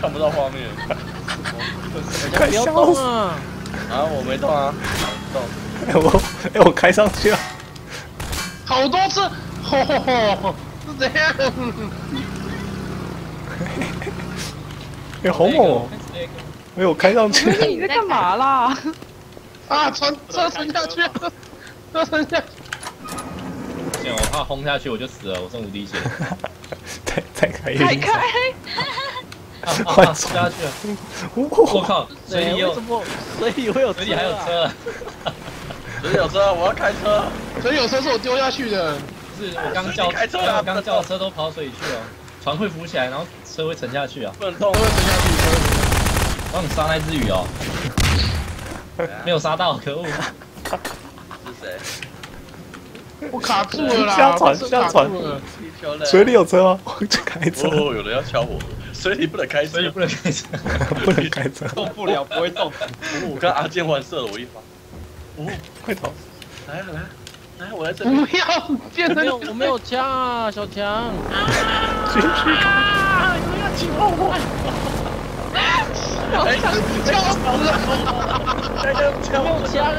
看不到画面。 快笑死！ 啊，我没动啊，动。 我开上去了， 好多次，吼吼吼，是怎样？ 好猛哦！我开上去了， 你在干嘛啦？ 啊，车沉下去了，车沉下去。 我怕轰下去我就死了，我剩无敌血。 再开一开开！ 换下去了！我靠，水里有， 水里会有， 水里还有车。 水里有车，我要开车。 水里有车是我丢下去的。 不是，我刚叫车都跑水里去了，船会浮起来，然后车会沉下去啊。 不能动， 都会沉下去， 帮你杀那只鱼哦。没有杀到，可恶！ 是谁？ 我卡住了啦！ 下船，水里有车吗？我去开车。 哦，有人要敲我，水里不能开车， 所以不能开车， 不能开车， 动不了，不会动。 我跟阿健换射了我一发。哦， 快逃！ 来，我来这里。 不要，变成我没有枪啊，小强。 继续。 不要请我！小强敲死了！ 没有枪啊！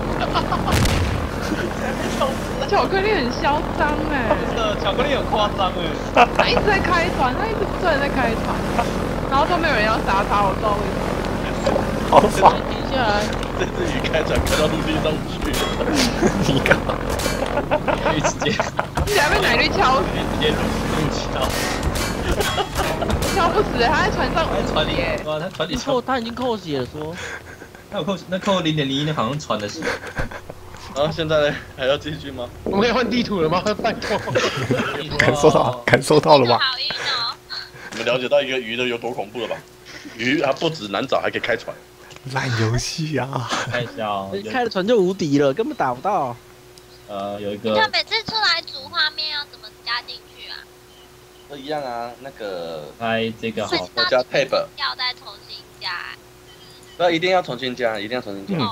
巧克力很嚣张哎， 真的，巧克力很夸张哎。 他一直在开船，他一直不断的在开船，然后都没有人要杀他，我不知道为什么。 好爽！ 停下来， 这只鱼开船开到陆地上去。 你干嘛？ 可以直接你还被奶绿敲死， 直接入桥。 敲不死，他在船上在船里，哇，他船里他已经扣血了，说。 他有扣0.01，那好像船的血。 然后现在呢，还要继续吗？ 我们可以换地图了吗？拜托。 感受到了吧？ 好晕哦！ 你们了解到一个鱼的有多恐怖了吧？鱼它不止难找，还可以开船。 烂游戏啊！ 太小， 开了船就无敌了，根本打不到。 有一个。 那每次出来主画面要怎么加进去啊？ 都一样啊，那个开这个好， 我加 tab， 要再重新加。 那一定要重新加，一定要重新加。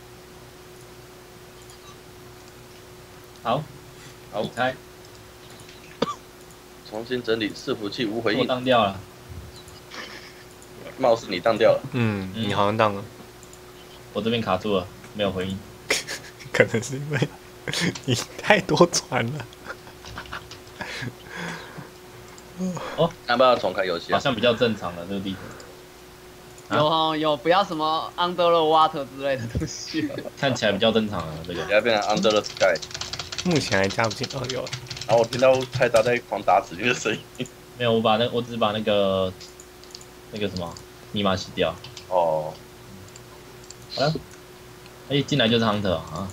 好，开， 重新整理伺服器无回应。 我当掉了， 貌似你当掉了。 你好像当了。 我这边卡住了，没有回应。 可能是因为你太多船了。 哦，要不要重开游戏？ 好像比较正常的这个地图。 有，不要什么 Under the Water 之类的东西。 看起来比较正常了，这个。 也要变成 Under the Sky。 目前还加不进有。 然后我听到菜刀在狂打指令的声音。 没有，我只是把那个什么密码洗掉。 哦。 好了。哎，进来就是 Hunter 啊。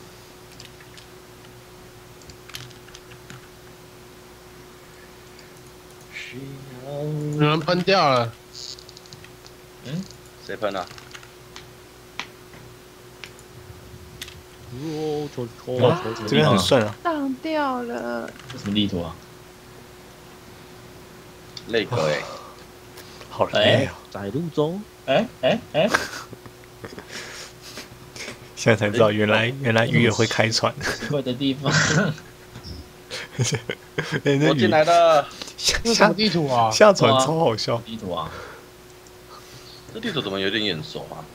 有人喷掉了。 谁喷啊？ 这边很顺啊。 荡掉了。 这什么地图啊？ 累狗哎， 好累啊！ 在路中。 现在才知道，原来鱼也会开船。 奇怪的地方。 我进来了。 这什么地图啊？ 下船超好笑。 地图啊。 这地图怎么有点眼熟啊？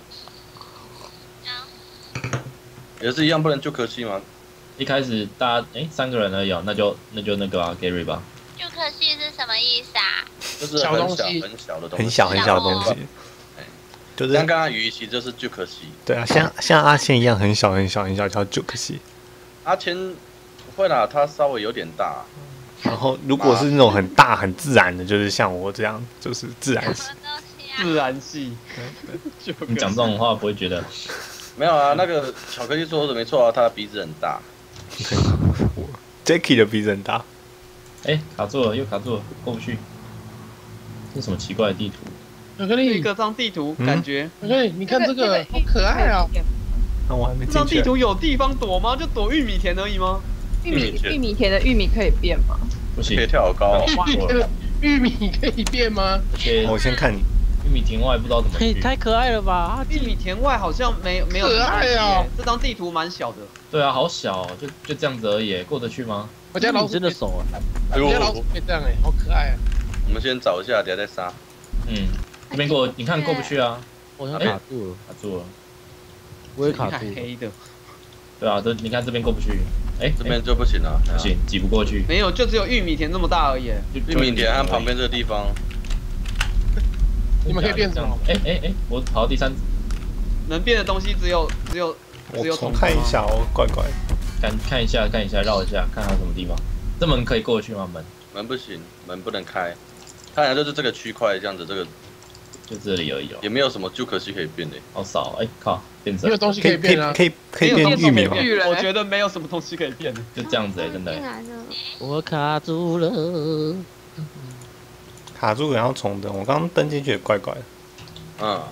也是一样，不能就可惜吗？ 一开始大家3个人而已啊，那就那个啊 Gary 吧。 就可惜是什么意思啊？ 就是很小的东西， 很小的东西。就是刚刚鱼其实就是就可惜。 对啊，像阿谦一样很小叫就可惜。 阿谦会啦，他稍微有点大。 然后如果是那种很大很自然的，就是像我这样，就是自然系。 自然系。 你讲这种话不会觉得？ 没有啊，那个巧克力说的没错啊，他的鼻子很大。 Jacky 的鼻子很大。 卡住了，又卡住了，过不去。这是什么奇怪的地图？ 巧克力， 一个张地图感觉。 巧克力，你看这个好可爱啊！ 那我还没进去。 这张地图有地方躲吗？就躲玉米田而已吗？ 玉米田的玉米可以变吗？ 不行， 可以跳好高。 玉米可以变吗？ 我先看你。 玉米田外不知道怎么去。 太可爱了吧！玉米田外好像没有。 可爱啊！ 这张地图蛮小的。 对啊，好小，就这样子而已，过得去吗？ 我家老鼠真的熟啊！ 我家老鼠可以这样好可爱啊！ 我们先找一下，等下再杀。 这边过，你看过不去啊？ 我好像卡住了， 卡住了。 我也卡住了。 黑的。 对啊，你看这边过不去。哎， 这边就不行了， 不行，挤不过去。 没有，就只有玉米田这么大而已。 玉米田和旁边这个地方。 你们可以变什么？ 哎，我跑到第3， 能变的东西只有我重看一下哦，怪怪。 看一下，绕一下，看还有什么地方。这门可以过去吗？ 门不行，门不能开。看来就是这个区块这样子，这个就这里而已哦。 也没有什么就可惜可以变的。 好少，哎靠，变成没有东西可以变啊。 可以变玉米吗？ 我觉得没有什么东西可以变的， 就这样子真的。 我卡住了。 卡住然后重登，我刚刚登进去也怪怪的。 嗯。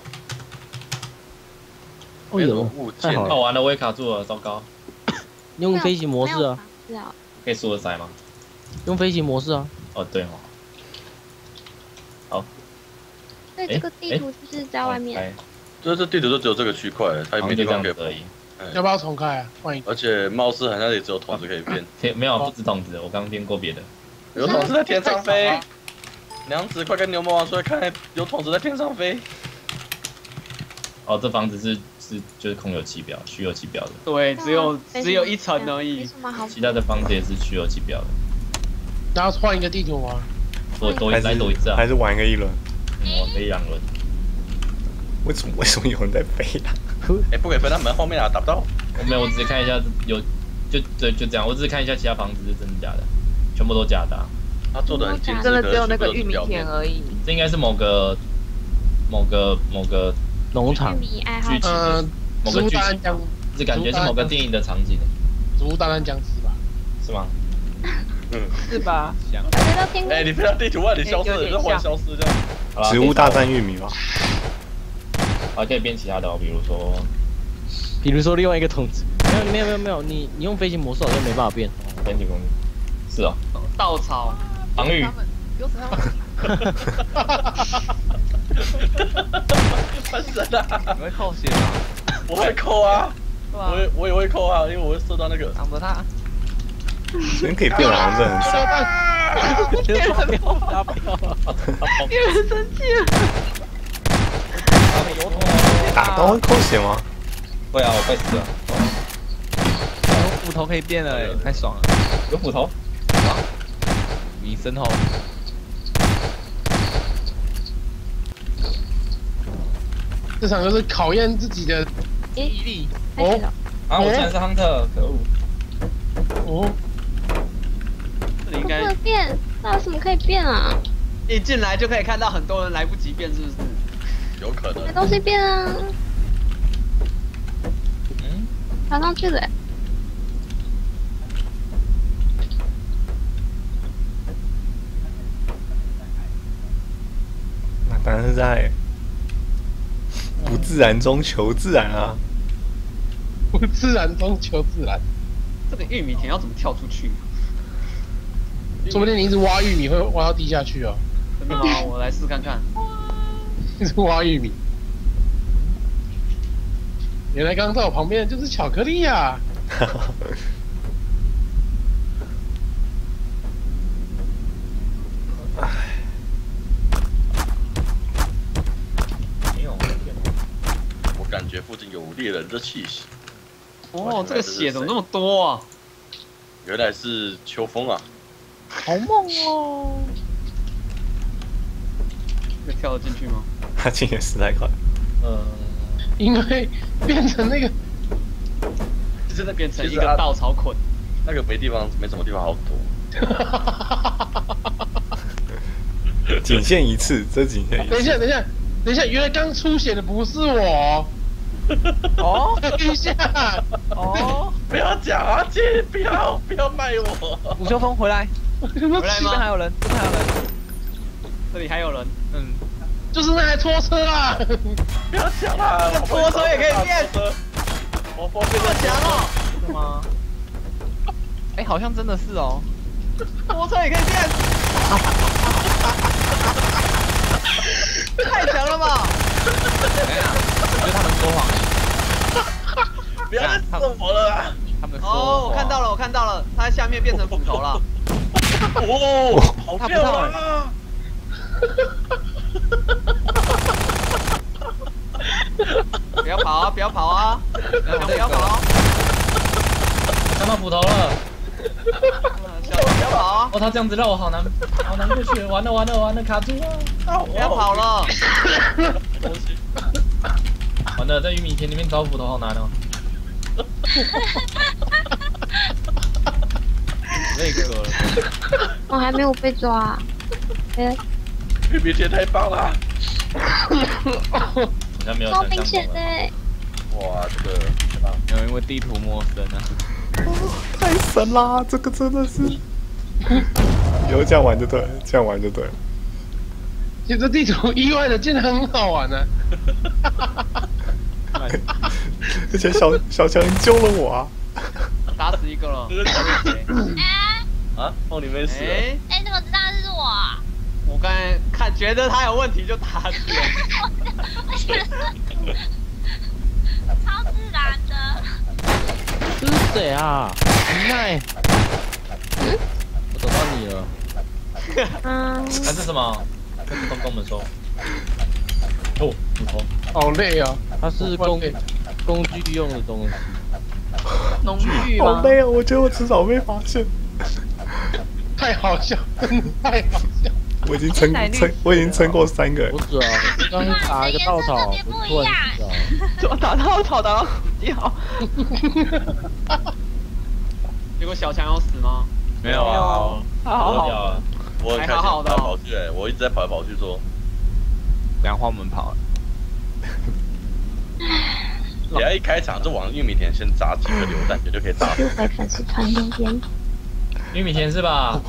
哦呦，太好了！ 完了，我也卡住了，糟糕。 用飞行模式啊。 可以缩得塞吗？ 用飞行模式啊。 哦，对哦。好。 对，这个地图是不是在外面？ 这地图就只有这个区块，它也没地方可以而已。 要不要重开啊？换一个。 而且貌似好像也只有筒子可以变。 没有，不止筒子，我刚变过别的。 有筒子在天上飞。娘子，快跟牛魔王说，看有筒子在天上飞。 哦，这房子是就是空有其表，虚有其表的。 对，只有1层而已。 其他的房子也是虚有其表的。 然后换一个地图吗？ 多一次啊？ 还是玩一个1轮？ 玩个1、2轮。 为什么有人在飞啊？ 哎，不可以飞到门后面啊，打不到。 没有，我只是看一下就这样，我只是看一下其他房子是真的假的，全部都假的。 他做的很精致， 真的只有那个玉米田而已。 这应该是某个农场剧情，某个剧情，这感觉是某个电影的场景。 植物大战僵尸吧？ 是吗？ 是吧？ 哎，你飞到地图外，你消失了，你忽然消失这样。 植物大战玉米吗？ 还可以变其他的哦， 比如说另外一个筒子。没有，你用飞行模式好像没办法变。 飞行模式。是哦。 稻草。 防御。 翻身啊！ 你会扣血吗？ 我会扣啊，我也会扣啊，因为我会射到那个。 挡着他。 人可以变好像真的很少。别人生气了。 打刀会扣血吗？ 会啊，我快死了。 有斧头可以变了，太爽了。 有斧头？ 你身后。 这场就是考验自己的毅力。 哦， 啊，我竟然是 Hunter， 可恶！ 哦， 这里应该变，那有什么可以变啊？ 一进来就可以看到很多人来不及变，是不是？ 有可能。 没东西变啊。爬上去了。 那当然是在不自然中求自然啊！ 不自然中求自然。 这个玉米田要怎么跳出去？ 说不定你一直挖玉米会挖到地下去哦。 真的吗？我来试看看。 一直挖玉米。原来刚刚在我旁边的就是巧克力呀！ 我感觉附近有猎人的气息。 哦，这个血怎么那么多啊？ 原来是秋风啊！ 好猛哦！ 这跳得进去吗？ 他进也10来块。 因为变成那个， 真的变成一个稻草捆， 那个没什么地方好躲。 仅限一次，这仅限一次。 等一下，原来刚出血的不是我。 哦， 等一下， 哦， 不要讲啊，姐，不要卖我。 吴秋风回来， 回来吗？ 这边还有人， 这里还有人， 就是那台拖车啊！ 不要讲啦， 拖车也可以变， 我变得强哦， 真的吗？哎，好像真的是哦， 拖车也可以变，太强了吧！ 我觉得他们说谎。 不要再射我了啦！ 他们说哦，我看到了，他在下面变成斧头了。 哦，好漂亮啊！ 跑啊，不要跑啊，不要跑！ 看到斧头了。 小强不要跑啊！ 哦，他这样子让我好难过去，完了，卡住了！ 不要跑了！ 完了，在玉米田里面找斧头好难哦。 那个， 我还没有被抓。 玉米田太棒了！ 好像没有超想象明显的。 哇，这个没有因为地图陌生啊。 太神啦！这个真的是，以后这样玩就对了，这样玩就对了。 其实这地图意外的竟然很好玩呢。 而且小强救了我啊！ 打死一个了。 啊，哦，你没死。 哎，怎么知道是我？ 我刚才觉得他有问题就打死了。 超自然的。 这是谁啊？你奈，我找到你了。 看这什么？跟我们说。哦，斧头。 好累啊！ 它是工具用的东西。 农具吗？ 好累啊！我觉得我迟早被发现。 太好笑，真的太好笑。 我已经撑过3个。 不是啊，刚打一个稻草，我突然知道。 怎么打稻草打到死掉？ 结果小强有死吗？ 没有啊， 好， 我很开心跑来跑去，我一直在跑来跑去说， 等下换我们跑。 等下一开场就往玉米田先砸几个榴弹，就可以打。 又回粉丝团留言。 玉米田是吧？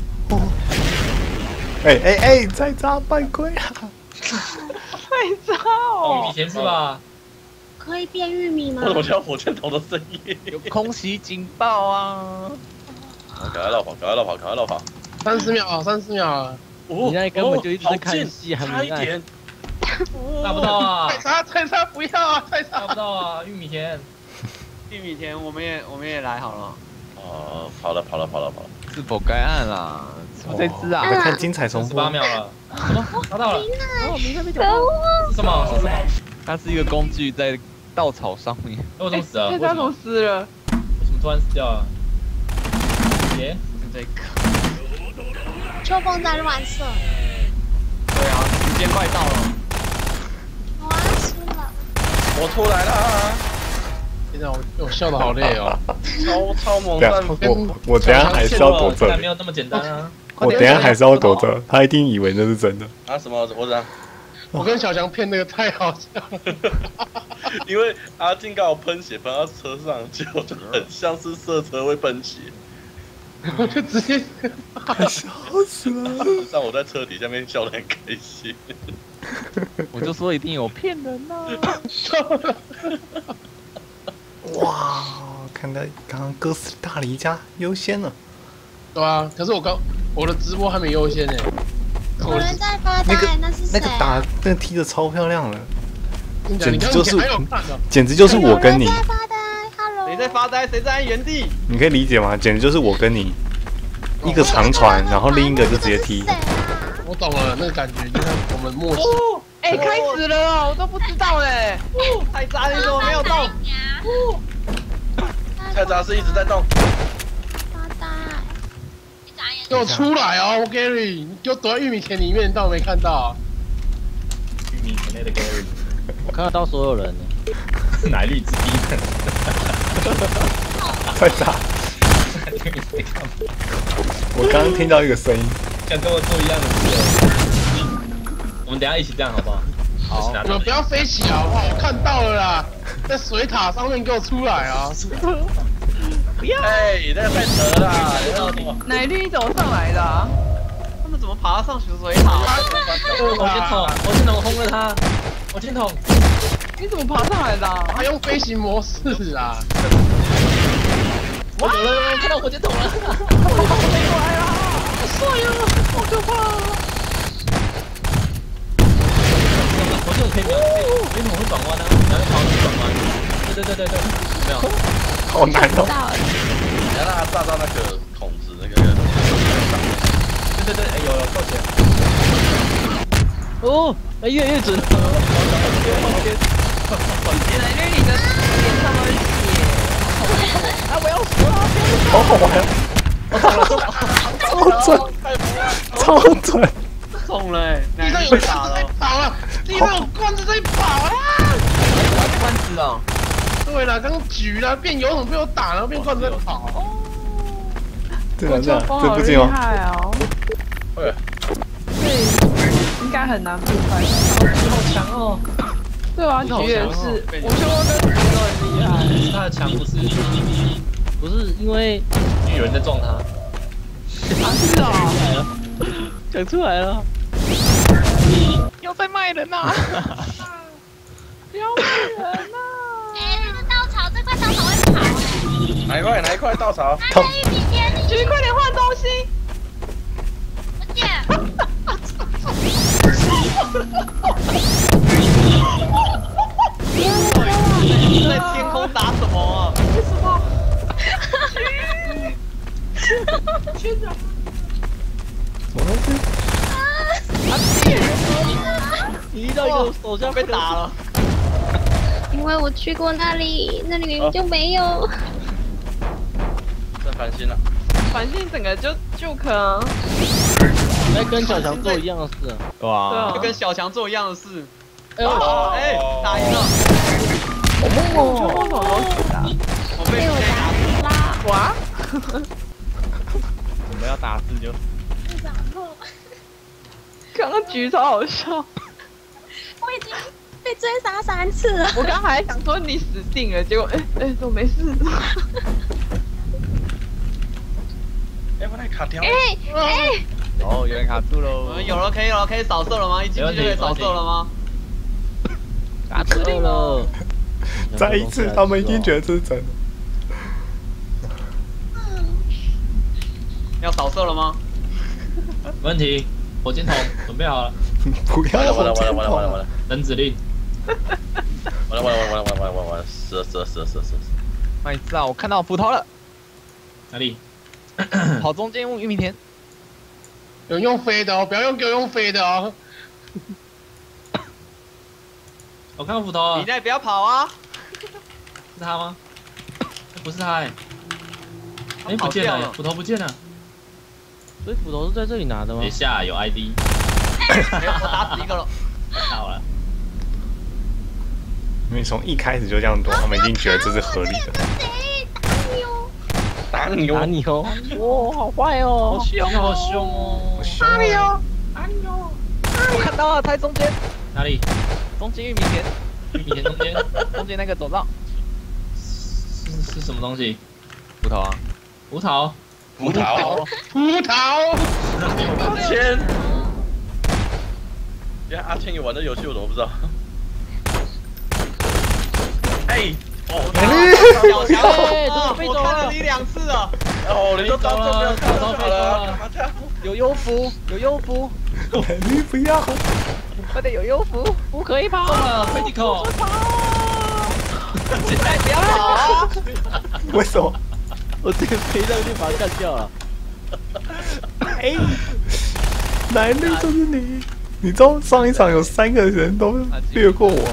哎，再砸犯规啊！ 太糟哦！ 玉米田是吧？ 可以变玉米吗？ 我怎么听到火箭筒的声音？ 有空袭警报啊！ 赶快绕跑 ！30秒啊！ 你那根本就一直在看戏，还没差一点。 打不到啊！ 太差，不要啊！太差， 打不到啊！玉米田， 我们也来好了。 跑了。 是否该按啦？怎么这只啊？ 来看精彩重播。 18秒了。什么？拿到了！ 可恶！ 是什么？ 它是一个工具在稻草上面。 我怎么死了？ 他怎么死了？ 为什么突然死掉了？耶， 这个。 秋风在乱射。 对啊，时间快到了。 我要输了。 我出来了。 现在我笑得好累哦。 超猛战。 我等下还是要躲着。 没有那么简单啊！ 我等下还是要躲着，他一定以为那是真的。 啊什么？我怎样？ 我跟小强骗那个太好笑了。 因为阿静刚好喷血喷到车上，结果就很像是色车会喷血。 我就直接笑死了。 让我在车底下面笑得很开心。 我就说一定有骗人呐！ 哇，看到刚刚哥斯达黎加优先了。 对啊，可是我的直播还没优先呢。 有人在发呆，那是谁？ 那个踢的超漂亮的， 简直就是我跟你。 谁在发呆？谁在原地？ 你可以理解吗？简直就是我跟你，一个长传，然后另一个就直接踢。 我懂了，那个感觉就像我们默契。 哎，开始了哦，我都不知道嘞。 太渣，你怎么没有动？ 太渣是一直在动。 给我出来哦 ，Gary！ 你给我躲在玉米田里面，你当我没看到？ 玉米田内的 Gary， 我看得到所有人呢。 奶绿之低能。 太渣！我刚刚听到一个声音， 想跟我做一样的事。我们等一下一起这样好不好？ 好， 你们不要飞起好不好？我看到了啦，在水塔上面给我出来啊！ 不要！ 哎，那个太扯了！ 奶绿你怎么上来的？ 他们怎么爬上水塔？ 我先捅轰了他！我先捅！ 你怎么爬上来的？ 还用飞行模式啊！ 我看到火箭筒了！ 我飞过来了，好帅呀，好可怕！ 火箭筒可以秒，火箭筒会转弯啊，然后跑去转弯。对，没有。 好难哦！ 你要让他炸到那个筒子那个。 对，哎有扣钱。 哦，越准。 原来绿你的脸上都是血。啊！我要死了！ 好好玩，超准，超准， 中了欸！ 地上有罐子在跑了，地上有罐子在跑啊！ 罐子哦， 对了，刚举了，变游泳被我打，然后变罐子在跑。 对啊，这样风好厉这不行吗？ 害哦！ 对， 对，应该很难不翻。 好强哦！ 对啊， 你好局也强哦是，我觉得我跟局都很厉害。 他的强不是因为有人在撞他， 是啊， 讲出来了， 又在卖人呐！ 不要骂人啊！ 哎，那个稻草，这块稻草会跑哎。 哪一块稻草？ 拿着玉米田，你局快点换东西。 不见。 你在天空打什么啊？ 为什么？学长， 什么东西？ 你遇到一个手下被打了。 因为我去过那里，那里明明就没有。 这烦心了。 反正整个就可能。 在跟小强做一样的事， 对哇！ 啊就跟小强做一样的事。 哎呦， 哎，打赢了， 我觉得我手都死了。 我被被我打死啦！ 哇！ 我们要打字就然后刚刚局超好笑， 我已经被追杀3次了。 我刚还想说你死定了，结果都没事。 哎，我那卡条。 哦，有人卡住喽我们有了，可以扫射了吗？一进去就可以扫射了吗？ 打死了。 再一次，他们一定觉得这是真的。 要扫射了吗？ 没问题，火箭筒准备好了， 不要完了， 等指令。 完了，死！ 麦子啊，我看到葡萄了， 哪里？ 跑中间用玉米田。 有人用飞的哦，不要给我用飞的哦。 我看到斧头了， 你那不要跑啊！ 是他吗？不是他哎，哎不见了，斧头不见了。 所以斧头是在这里拿的吗等一？下有 ID， 没有，我打死一个了。 好了， 因为从一开始就这样躲，他们一定觉得这是合理的。 打你打你哦！哇，好坏哦！ 好凶哦！ 哪里哦？我看到了，他在中间， 哪里？ 中间玉米田， 玉米田中间中间那个走道。 是什么东西？ 葡萄啊， 葡萄。 阿谦，原来阿谦有玩这游戏，我怎么不知道？哎， 小强，我看了你2次了。 哦，你都当做没有看到好了，干嘛这样？ 有幽浮，有幽浮， 你不要！ 快点有幽浮， 不可以跑！ 中了 ，critical！ 现在不要跑啊！ 为什么？ 我这个飞上去把他干掉了。 哎，来那就是你！你知道上一场有3个人都略过我，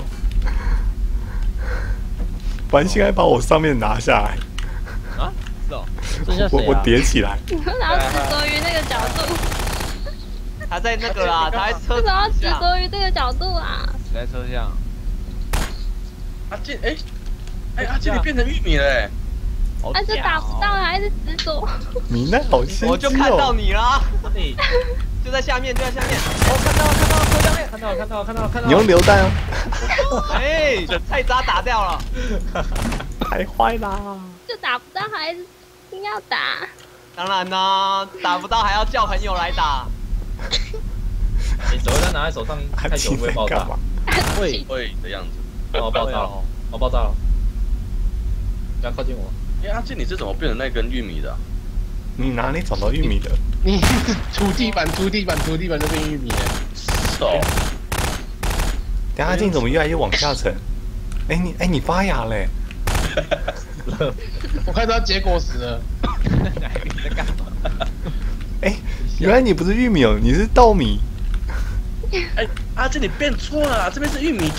繁星还把我上面拿下来， 啊？是哦， 剩下谁啊？ 我叠起来。 然后执着于那个角度， 他在那个啦，他在车为什么要执底下。 着于这个角度啊？ 死在车上。 阿健，阿健你变成玉米了哎！ 但是打不到，还是执着。 你那好心机哦！ 我就看到你啦， 你就在下面，就在下面。 哦，看到了，车下面，看到了。 你用榴弹哦！ 哎，菜渣打掉了。 太坏啦！ 就打不到，还是硬要打。 当然啦，打不到还要叫朋友来打。 你手榴弹拿在手上太久会爆炸， 会的样子。 我爆炸了，我爆炸了！不要靠近我！ 哎，阿健你是怎么变成那根玉米的？ 你哪里找到玉米的？ 你涂地板就变玉米了。 哦， 等下镜怎么越来越往下沉？你发芽嘞！ 我看到结果死了。 你在干嘛？ 原来你不是玉米哦，你是稻米。 哎，阿健你变错了，这边是玉米